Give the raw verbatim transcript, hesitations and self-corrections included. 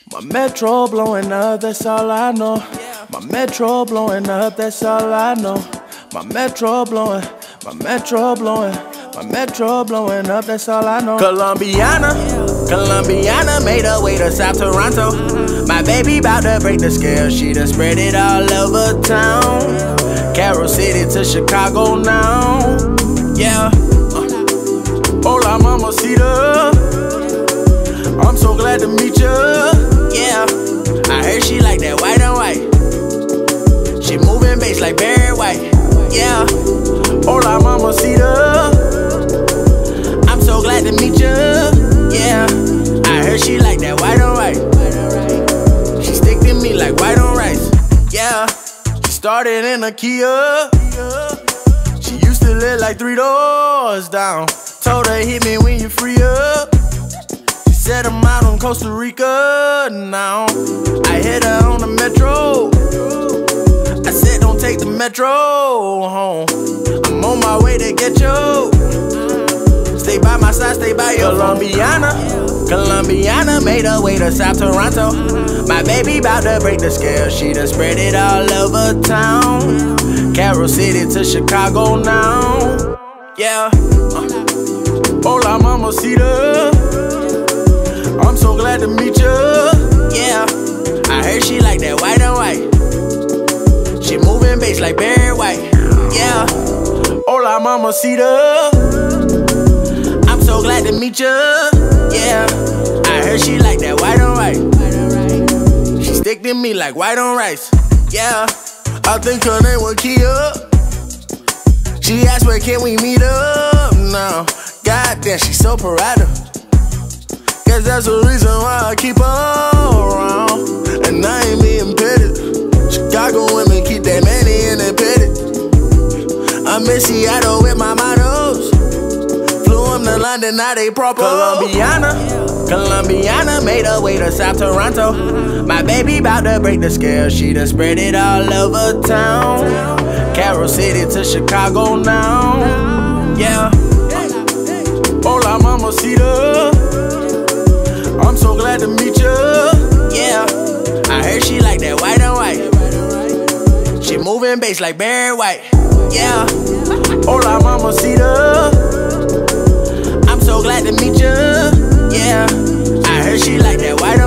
My metro blowing up, that's all I know. My metro blowing up, that's all I know. My metro blowing, my metro blowing, my metro blowing up, that's all I know. Colombiana, Colombiana made her way to South Toronto. My baby bout to break the scale, she done spread it all over town. Carol City to Chicago now, yeah. Uh, hola mamacita, I'm so glad to meet ya, yeah. I heard she like that white and white. She moving bass like Barry White, yeah. Hola mamacita, I'm so glad to meet ya, yeah. I heard she like that white and white. She stick to me like white on rice, yeah. She started in a Kia. She used to live like three doors down. Told her hit me when you free up. She said I'm out on Costa Rica now. I hit her on the metro. I said don't take the metro home. I'm on my way to get you. Stay by my side, stay by your Colombiana, Colombiana made her way to South Toronto. My baby bout to break the scale, she done spread it all over town. Carol City to Chicago now, yeah. uh. Hola mamacita, I'm so glad to meet ya, yeah. I heard she like that white and white. She moving bass like Barry White, yeah. Hola mamacita, I'm so glad to meet ya, yeah. I heard she like that white and white. She stick to me like white on rice, yeah. I think her name was Kia. She asked where can we meet up now. Goddamn, she so proud of. Guess that's the reason why I keep her around. And I ain't being petty. Chicago women keep that money in their petty. I'm in Seattle with my models. Flew them to London, now they proper. Colombiana, Colombiana made her way to South Toronto. My baby bout to break the scale, she done spread it all over town. Carol City to Chicago now, yeah. Hola mamacita, I'm so glad to meet ya, yeah. I heard she like that white and white. She moving bass like Barry White, yeah. Hola mamacita, I'm so glad to meet ya, yeah. I heard she like that white and white.